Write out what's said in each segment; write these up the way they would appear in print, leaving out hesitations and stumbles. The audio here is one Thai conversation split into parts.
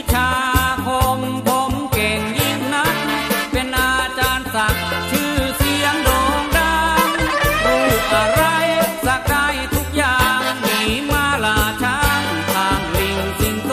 ชาคมผมเก่งยิ่งนักเป็นอาจารย์ศักดิ์ชื่อเสียงโด่งดังรูปอะไรสักได้ทุกอย่างมีมาลาช้างทางลิงสิงโต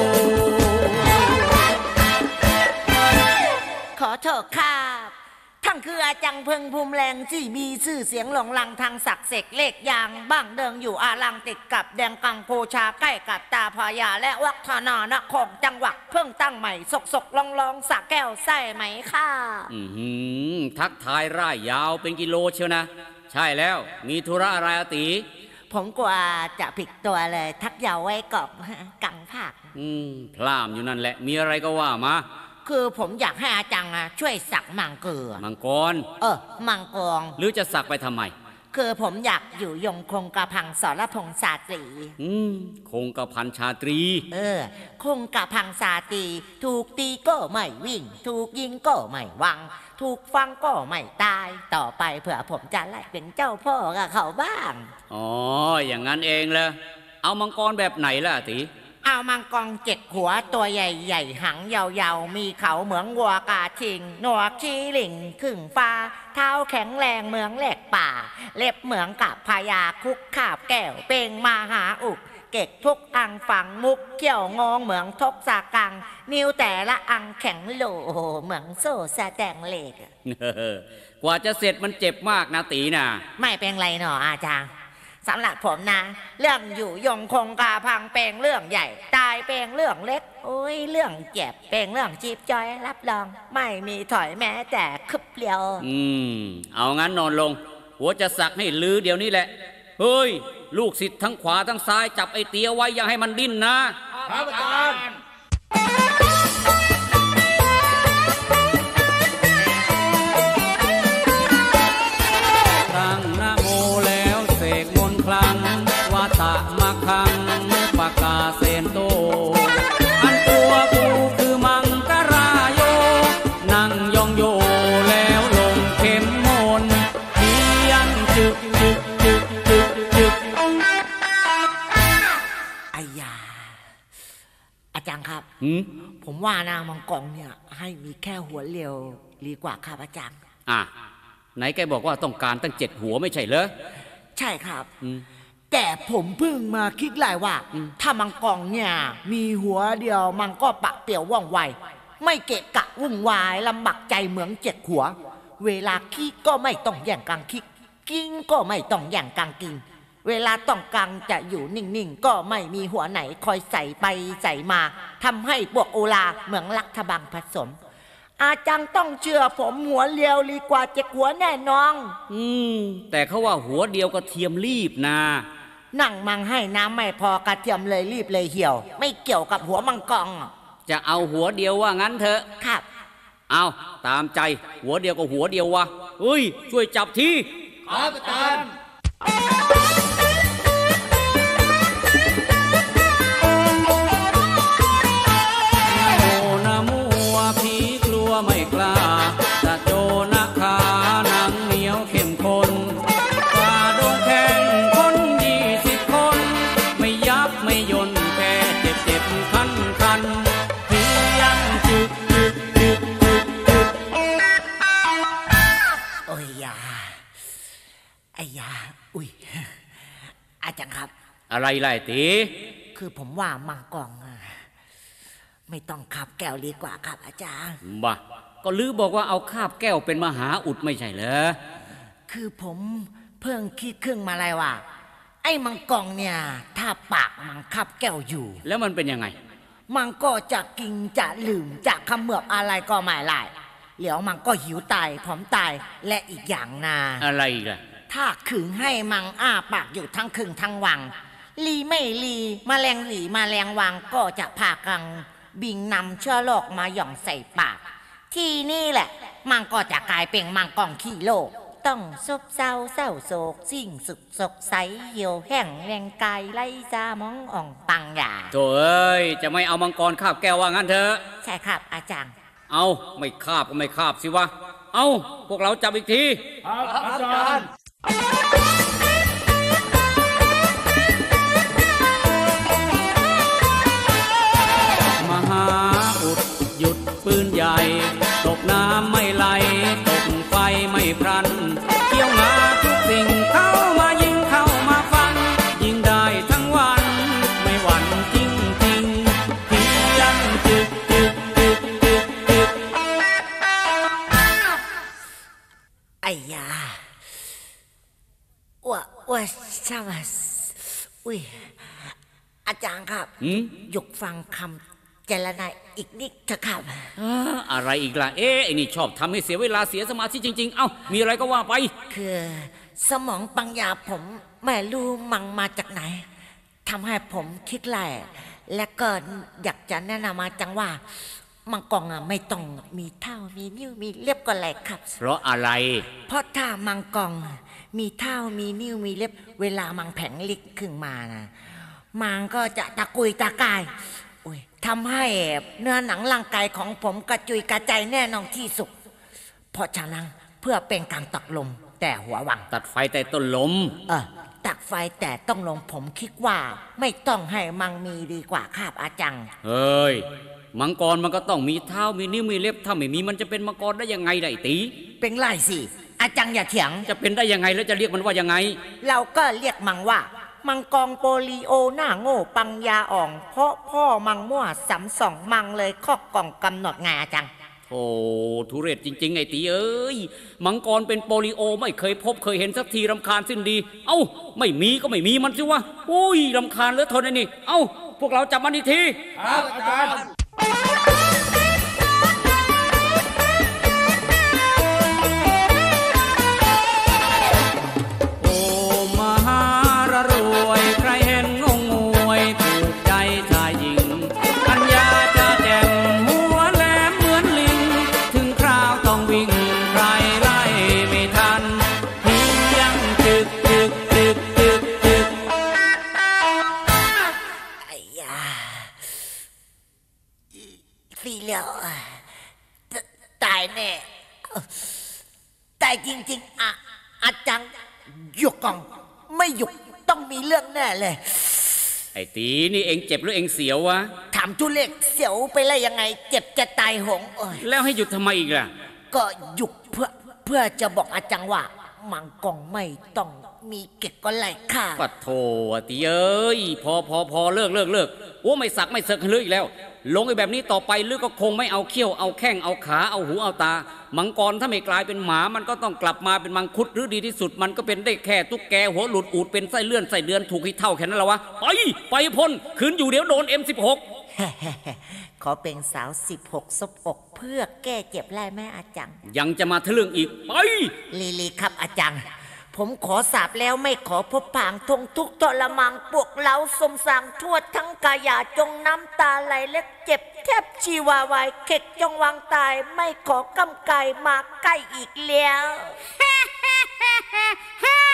ขอโทษครับทั้งคืออาจังเพิงภูมิแรงที่มีชื่อเสียงหลงลังทางศักดิ์เสกเลขยางบ้างเดิงอยู่อาลังติดกับแดงกังโพชาใกล้กับตาพญาและวัฒนานครจังหวัดเพิ่งตั้งใหม่สกลองสะแก้วใส่ไหมค่ะทักทายร่ายยาวเป็นกิโลเชียวนะใช่แล้วมีธุระอะไรอาติผมกว่าจะผิดตัวเลยทักยาวไว้กอบกังผักพลามอยู่นั่นแหละมีอะไรก็ว่ามาคือผมอยากให้อาจังช่วยสักมังเกลือมังกรมังกรหรือจะสักไปทำไมคือผมอยากอยู่ยงคงกระพังสรพงษ์ชาตรีคงกระพันชาตรีคงกระพังชาตรีถูกตีก็ไม่วิ่งถูกยิงก็ไม่วังถูกฟังก็ไม่ตายต่อไปเผื่อผมจะไล่เป็นเจ้าพ่อกับเขาบ้างอย่างนั้นเองเลยเอามังกรแบบไหนล่ะติเอามังกร7 หัวตัวใหญ่ๆหางยาวๆมีเขาเหมือนวัวกาทิงหนวกชี้หลิ่งขึ่งฟ้าเท้าแข็งแรงเหมือนแหลกป่าเล็บเหมือนกับพญาคุกขาบแก้วเป่งมาหาอุกเก็กทุกอังฝังมุกเขี้ยวงองเหมือนทกสากังนิ้วแต่ละอังแข็งโหลเหมือนโซ่แสดงเหล็กกว่าจะเสร็จมันเจ็บมากนะตีน่ะไม่เป็นไรหนออาจารย์สำหรับผมนะเรื่องอยู่ยงคงกาพังเป็นเรื่องใหญ่ตายเป็นเรื่องเล็กโอ้ยเรื่องเจ็บเป็นเรื่องจีบจอยรับรองไม่มีถอยแม้แต่คึบเดียวเอางั้นนอนลงหัวจะสักให้ลือเดี๋ยวนี้แหละเฮ้ยลูกศิษย์ทั้งขวาทั้งซ้ายจับไอ้เตี้ยไว้อย่าให้มันดิ้นนะครับอาจารย์วาตะมาคังปากาเซนโตอันตัวกูคือมังกราโยนั่งยองโยแล้วลงเข็มมนเขียนจึกอายาอาจารย์ครับผมว่านามังกรเนี่ยให้มีแค่หัวเรียวดีกว่าครับอาจารย์ไหนแกบอกว่าต้องการตั้ง7 หัวไม่ใช่เหรอใช่ครับแต่ผมเพิ่งมาคิดเลยว่าถ้ามังกรเนี่ยมีหัวเดียวมันก็ปะเปี่ยวว่องไวไม่เกะกะวุ่นวายลำบากใจเหมือน7 หัวเวลาคิดก็ไม่ต้องแย่งกันคิดกินก็ไม่ต้องแย่งกันกินเวลาต้องการจะอยู่นิ่งๆก็ไม่มีหัวไหนคอยใส่ไปใส่มาทำให้พวกโอลาเหมือนลักทบังผสมอาจารย์ต้องเชื่อผมหัวเรียวดีกว่า7 หัวแน่นอนแต่เขาว่าหัวเดียวก็เทียมรีบนะนั่งมังให้น้ำไม่พอกระเทียมเลยรีบเลยเหี่ยวไม่เกี่ยวกับหัวมังกรจะเอาหัวเดียวว่างั้นเถอะครับเอาตามใจหัวเดียวก็หัวเดียววะเฮ้ยช่วยจับทีครับอาจารย์โมนะมัวผีกลัวไม่กล้าจะโจนะขาหนังเหนียวเข้มข้นฝ่าดงแข่งคน20 คนไม่ยับไม่ยนแค่เจ็บคันเพียงจึกโอ้ยยาไอ้ยาอุ้ยอาจารย์ครับอะไรไล่ตีคือผมว่ามังกรไม่ต้องคาบแก้วดีกว่าครับอาจารย์บ้าก็ลือบอกว่าเอาคาบแก้วเป็นมหาอุดไม่ใช่เหรอคือผมเพิ่งคิดครึ่งมาเลยว่าไอ้มังกรเนี่ยถ้าปากมันคาบแก้วอยู่แล้วมันเป็นยังไงมันก็จะกินจะลืมจะเขมือบอะไรก็ไม่ได้เดี๋ยวมันก็หิวตายพร้อมตายและอีกอย่างนาอะไรอีกล่ะถ้าขืนให้มังอ้าปากอยู่ทั้งคืนทั้งวันลีไม่ลีแมลงหลีแมลงวังก็จะพากันบินนำเชื้อโรคมาหย่อนใส่ปากที่นี่แหละมังก็จะกลายเป็นมังกรขี้โลกต้องซบเศร้าโศกสิ่งสุขสกใสเหี่ยวแห้งแรงกายไล่จามองอ่องปังหยาโถ่เอ้ยจะไม่เอามังกรคาบแก้วว่างั้นเถอะใช่ครับอาจารย์เอาไม่คาบก็ไม่คาบสิวะเอาพวกเราจับอีกทีครับอาจารย์มหาปืนใหญ่ตกน้ำไม่ไหลตกไฟไม่พรันเกี่ยวงาทุกสิ่งเข้ามายิงเข้ามาฟันยิงได้ทั้งวันไม่หวั่นจริงจริงเพียงจึกจึกจึกจึกจึกไอ้ยาว่าชามัสอุ้ยอาจารย์ครับหยกฟังคำเจรนายอีกนิดเถอะครับอะไรอีกล่ะไอ้นี่ชอบทำให้เสียเวลาเสียสมาธิจริงๆเอ้ามีอะไรก็ว่าไปคือสมองปัญญาผมไม่รู้มันมาจากไหนทำให้ผมคิดแหละและก็อยากจะแนะนำมาจังว่ามังกรไม่ต้องมีเท่ามีนิ้วมีเล็บก็แหละครับเพราะอะไรเพราะถ้ามังกรมีเท่ามีนิ้วมีเล็บเวลามังแผงลิกขึ้นมานะมังก็จะตะกุยตะกายทำให้เนื้อหนังร่างกายของผมกระจุยกระจายแน่นอนที่สุดเพราะฉะนั้นเพื่อเป็นการตัดลมแต่หัววังตัดไฟแต่ต้นลมตัดไฟแต่ต้องลมผมคิดว่าไม่ต้องให้มังมีดีกว่าครับอาจารย์เฮ้ยมังกรมันก็ต้องมีเท้ามีนิ้วมีเล็บถ้าไม่มีมันจะเป็นมังกรได้ยังไงได้ตีเป็นไรสิอาจารย์อย่าเถียงจะเป็นได้ยังไงแล้วจะเรียกมันว่ายังไงเราก็เรียกมังว่ามังกรโปลิโอหน้าโง่ปังยาอ่องเพราะพ่อมังมั่วสำสองมังเลยข้อกล่องกำหนดไงอาจารย์โอ้ทุเรศจริงๆไอ้ตีเอ้ยมังกรเป็นโปลิโอไม่เคยพบเคยเห็นสักทีรำคาญสิ้นดีเอ้าไม่มีก็ไม่มีมันสิวะโอ้ยรำคาญเหลือทนไอ้นี่เอ้าพวกเราจับมันอีกทีครับอาจารย์ตายแน่ตายจริงๆอาจารย์หยกกองไม่หยุดต้องมีเรื่องแน่เลยไอ้ตีนี่เองเจ็บหรือเองเสียววะถามทุเรศเสียวไปเลยยังไงเจ็บจะตายหงแล้วให้หยุดทำไมอีกล่ะก็หยุดเพื่อจะบอกอาจารย์ว่ามังกรไม่ต้องมีเก็บก็ไหลค่ะปัดโถตีเอ้ยพอเลิกโอ้ไม่สักไม่เสกเลยอีกแล้วลงไอ้แบบนี้ต่อไปลึกก็คงไม่เอาเขี้ยวเอาแข้งเอาขาเอาหูเอาตามังกรถ้าไม่กลายเป็นหมามันก็ต้องกลับมาเป็นมังคุดหรือดีที่สุดมันก็เป็นได้แค่ตุ๊กแกหัวหลุดอูดเป็นไส้เลื่อนไส้เดือนถูกให้เท่าแค่นั้นละวะไปพ้นขืนอยู่เดี๋ยวโดน M16 ขอเป็นสาว16ซบอกเพื่อแก้เจ็บไล่แม่อาจารย์ยังจะมาทะลึ่งอีกไปลีครับอาจารย์ผมขอสาบแล้วไม่ขอพบผางทงทุกทรมังปวกเล้าสมสางทั่วทั้งกายาจงน้ำตาไหลเล็กเจ็บแทบชีวาวายเข็ดจงวางตายไม่ขอกำไก่มาใกล้อีกแล้ว